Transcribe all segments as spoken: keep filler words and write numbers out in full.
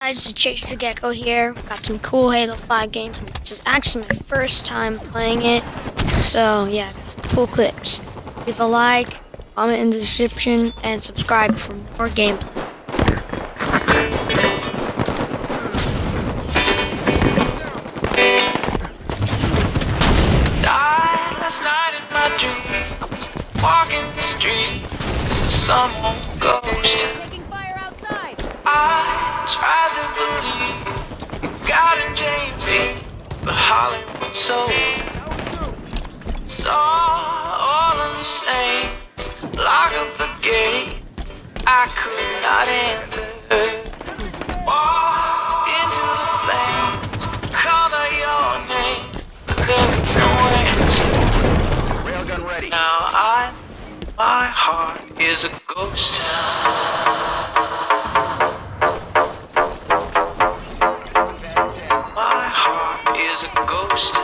Guys, it's Chase the Gecko here. Got some cool Halo five games, which is actually my first time playing it. So yeah, cool clips. Leave a like, comment in the description, and subscribe for more gameplay. Died last night in my dreams, walking the streets, someone ghost. I tried to believe in God and James Dean, but Hollywood sold. Saw all of the saints lock up the gate. I could not enter. Walked into the flames, called out your name, but there was no answer. Railgun ready. Now I, my heart is a ghost town. Is a ghost.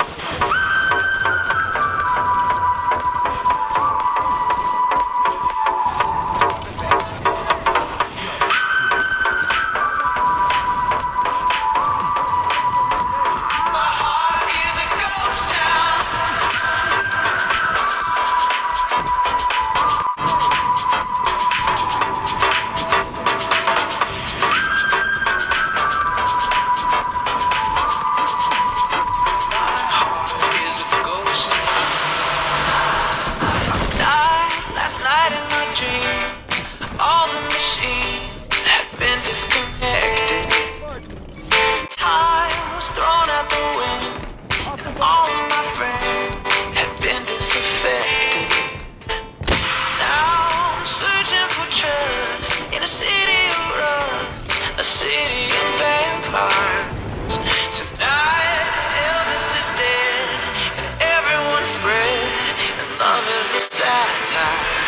Last night in my dreams, all the machines had been disconnected. Time was thrown out the wind, and all of my friends had been disaffected. Now I'm searching for trust in a city of rust, a city of vampires. Tonight Elvis is dead, and everyone's spread, and love is a satire.